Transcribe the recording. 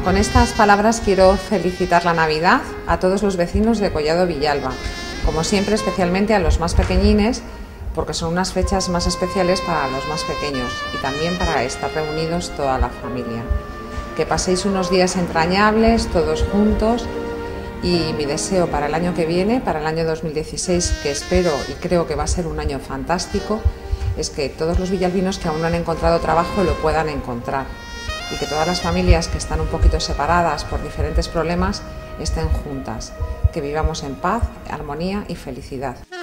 Con estas palabras quiero felicitar la Navidad a todos los vecinos de Collado Villalba, como siempre especialmente a los más pequeñines, porque son unas fechas más especiales para los más pequeños y también para estar reunidos toda la familia. Que paséis unos días entrañables todos juntos y mi deseo para el año que viene, para el año 2016, que espero y creo que va a ser un año fantástico, es que todos los villalbinos que aún no han encontrado trabajo lo puedan encontrar y que todas las familias que están un poquito separadas por diferentes problemas estén juntas, que vivamos en paz, armonía y felicidad.